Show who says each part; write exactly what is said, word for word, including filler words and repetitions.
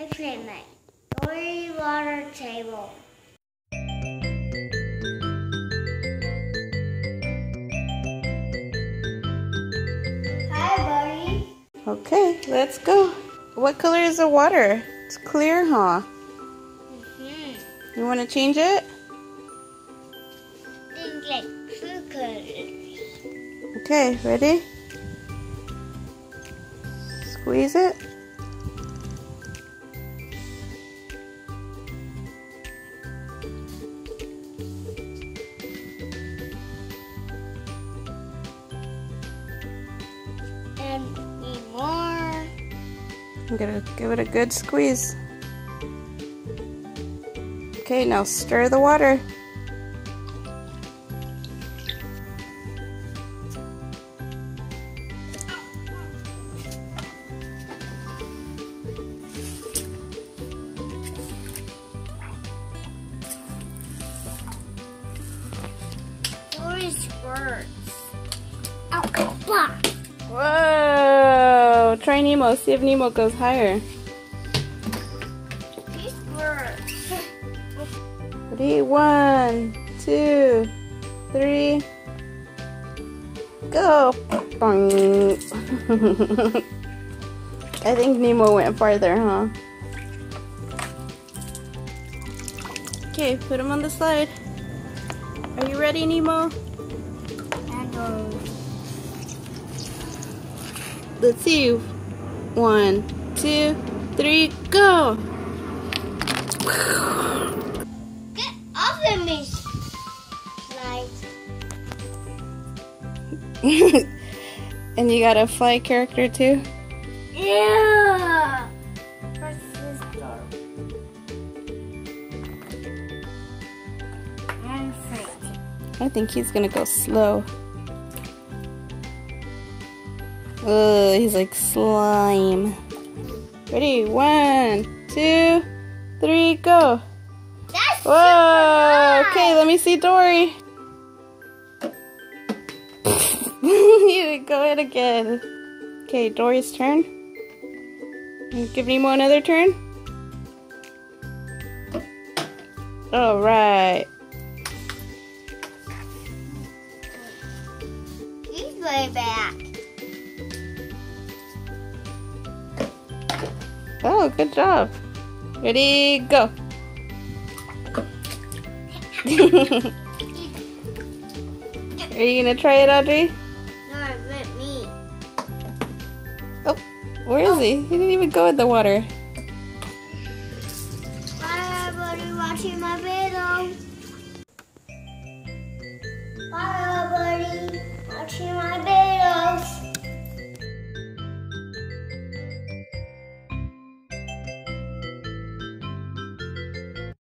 Speaker 1: My playmate, Dory Water Table. Hi, buddy.
Speaker 2: Okay, let's go. What color is the water? It's clear, huh?
Speaker 1: Mm-hmm.
Speaker 2: You want to change it?
Speaker 1: It's like two colors.
Speaker 2: Okay, ready? Squeeze it.
Speaker 1: And need more.
Speaker 2: I'm gonna give it a good squeeze. Okay, now stir the water.
Speaker 1: Dory squirts. Oh, blah.
Speaker 2: Whoa! Try Nemo. See if Nemo goes higher.
Speaker 1: He squirts.
Speaker 2: Ready? One, two, three, go! Boing. I think Nemo went farther, huh? Okay, put him on the slide. Are you ready, Nemo?
Speaker 1: And Dory.
Speaker 2: Let's see. One, two, three, go!
Speaker 1: Get off of me, slide.
Speaker 2: And you got a fly character too?
Speaker 1: Yeah. First is Dory. And Frank.
Speaker 2: I think he's gonna go slow. Ugh, he's like slime. Ready? One, two, three, go!
Speaker 1: That's
Speaker 2: Whoa!
Speaker 1: super high.
Speaker 2: Okay, let me see Dory. You go ahead again. Okay, Dory's turn. Give Nemo another turn. All right.
Speaker 1: He's way back.
Speaker 2: Oh, good job. Ready, go. Are you gonna try it, Audrey?
Speaker 1: No, it meant me.
Speaker 2: Oh, where is he? He didn't even go in the water.
Speaker 1: Bye, everybody watching my video. Bye.